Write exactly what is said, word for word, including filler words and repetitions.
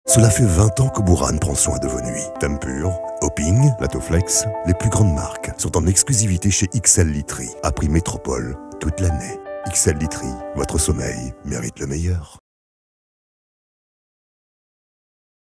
Cela fait vingt ans que Buran prend soin de vos nuits. Tempur, Hoping, Latoflex, les plus grandes marques sont en exclusivité chez X L Literie, à prix métropole, toute l'année. X L Literie, votre sommeil mérite le meilleur.